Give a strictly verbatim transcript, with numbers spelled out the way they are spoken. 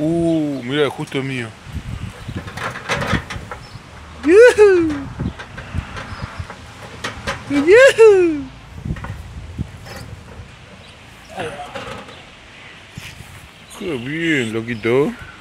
Uh, mira, justo es mío. ¡Yuhu! ¡Yuhu! Qué bien, loquito.